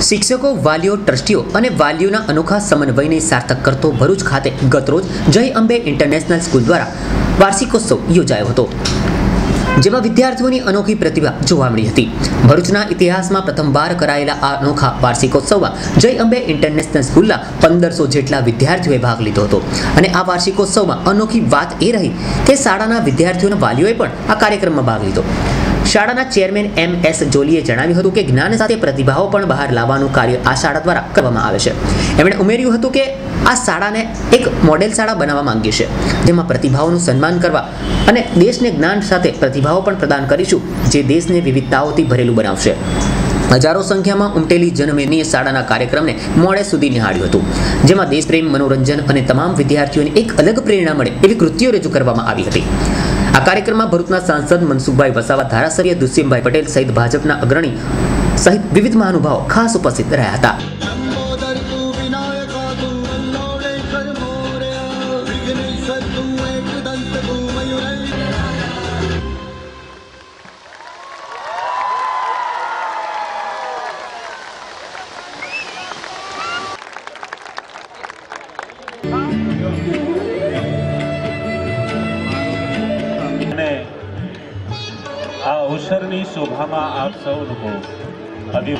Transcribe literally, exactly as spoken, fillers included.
શિક્ષકો, વાલીઓ, ટ્રસ્ટીઓ અને વાલીઓના અનોખા સમન્વયને સાર્થક કરતો ભરૂચ ખાતે ગતરોજ જય અંબે ઇન્ટરનેશનલ સ્કૂલ દ્વારા વાર્ષિકોત્સવ યોજાયો હતો, જેમાં વિદ્યાર્થીઓની અનોખી પ્રતિભા જોવા મળી હતી। ભરૂચના ઇતિહાસમાં પ્રથમવાર કરાયેલા આ અનોખા વાર્ષિકોત્સવમાં જય અંબે ઇન્ટરનેશનલ સ્કૂલના પંદરસો જેટલા વિદ્યાર્થીઓએ ભાગ લીધો હતો અને આ વાર્ષિકોત્સવમાં અનોખી વાત એ રહી કે શાળાના વિદ્યાર્થીઓના વાલીઓએ પણ આ કાર્યક્રમમાં ભાગ લીધો। શાળાના ચેરમેન એમ એસ જોલીએ જણાવ્યું હતું કે જ્ઞાન સાથે પ્રતિભાઓ પણ બહાર લાવવાનું કાર્ય આ શાળા દ્વારા કરવામાં આવે છે। એમણે ઉમેર્યું હતું કે આ શાળાને એક મોડેલ શાળા બનાવવા માંગીએ છીએ, જેમાં પ્રતિભાઓનું સન્માન કરવા અને દેશને જ્ઞાન સાથે પ્રતિભાઓ પણ પ્રદાન કરીશું, જે દેશને વિવિધતાઓથી ભરેલું બનાવશે। હજારો સંખ્યામાં ઉમટેલી જનમેદનીએ શાળાના કાર્યક્રમને મોડે સુધી નિહાળ્યું હતું, જેમાં દેશપ્રેમ, મનોરંજન અને તમામ વિદ્યાર્થીઓને એક અલગ પ્રેરણા મળે એવી કૃતિઓ રજૂ કરવામાં આવી હતી। આ કાર્યક્રમમાં ભરૂચના સાંસદ મનસુખભાઈ વસાવા, ધારાસભ્ય દુષ્યંતભાઈ પટેલ સહિત ભાજપના અગ્રણી સહિત વિવિધ મહાનુભાવો ખાસ ઉપસ્થિત રહ્યા હતા। आ अवसरनी शोभामां आप सौनुं अभी